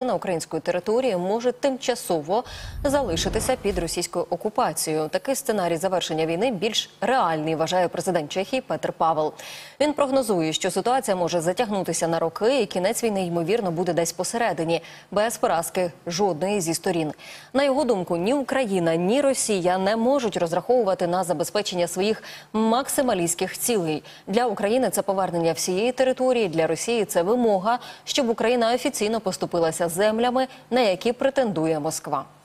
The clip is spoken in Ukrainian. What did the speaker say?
частина української території може тимчасово залишитися під російською окупацією. Такий сценарій завершення війни більш реальний, вважає президент Чехії Петр Павел. Він прогнозує, що ситуація може затягнутися на роки і кінець війни, ймовірно, буде десь посередині, без поразки жодної зі сторін. На його думку, ні Україна, ні Росія не можуть розраховувати на забезпечення своїх максималістських цілей. Для України це повернення всієї території, для Росії це вимога, щоб Україна офіційно поступилася землями, на які претендує Москва.